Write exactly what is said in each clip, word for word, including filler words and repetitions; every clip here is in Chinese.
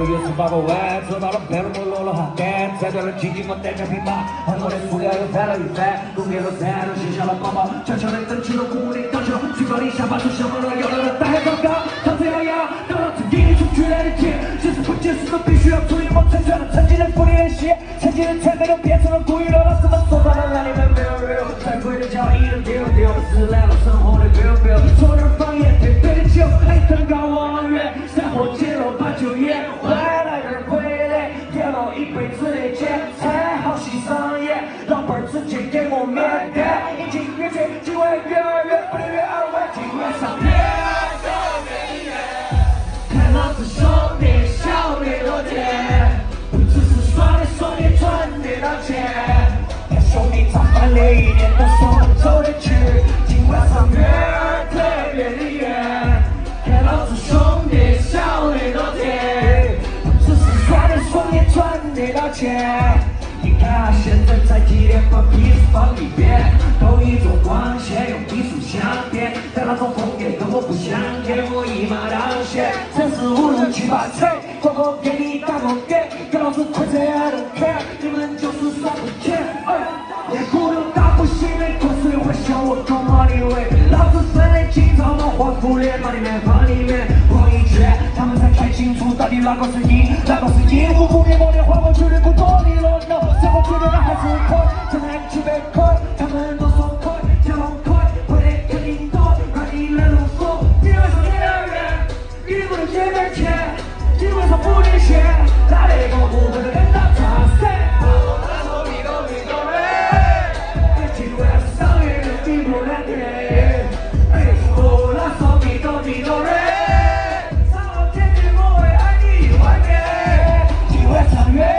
个月十八个万，走到了白龙我落了汗干，摘掉了基金我带着平马，很多的塑料又翻了一番，路给了山，都写下了宝宝，悄悄地登起了鼓励高球，举高立下把手想完了，要来了大海高高，唐子摇摇，当老子引出巨来的铁，即使不解释都必须要注意我成全了曾经的福利练习，曾经的前辈都变成了故意的，老师们说到了让你们没有 real， 才会的交易的丢丢，是来了生活的 bill bill， 说点方言配对的酒，哎，登高望远，山火揭露把酒烟，外来人回来，跌落一辈子的钱财，好戏上演，老板儿直接给我面单，一进越去，今晚越二月，不能越二万，今晚上越走越远，看老子兄弟笑得多甜，不只是耍的爽，也赚得到钱，看兄弟咋翻了一年都说不走的去，今晚上越儿特别的远，看老子兄弟笑得多甜，不只是耍的爽，也赚得到钱。你看现在在激烈把屁事放一边，都一种光线用艺术相变，但那种风格跟我不相见，我一马当先，三四五六七八吹，个个给你打个给，跟老子亏钱 I don't care， 你们就是耍不钱，哎，连鼓都打不醒的口水会笑我狗毛的味，老子分的清朝毛花服脸把你们放里面，逛一圈，他们才看清楚到底哪个是一，哪个是一，五五年我的话我绝对不多你了 no。这我觉得那还是可以，这南七北可以，他们都说可以，小龙可以，会的肯定多，让你来路过。你晚上点远，你不能借点钱，你晚上不能闲，哪里个不会跟到他噻？我说你都你都嘞，今晚上月的地不难天，哎，我那说你都你都嘞，上了天地我会爱你一万年，今晚上月。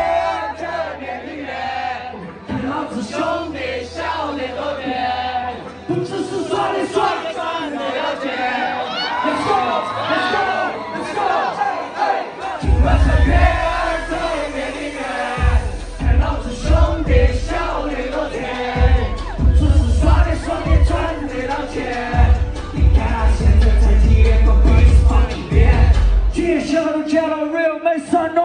兄弟笑得多甜，不只是耍的爽，赚得了钱。Let's go, let's go, let's go， 哎哎，今晚上月儿特别的圆，看老子兄弟笑得多甜，不只是耍的爽，也赚得了钱。你看现在在体验个 beat 放一遍，接下来都加了 real 没啥。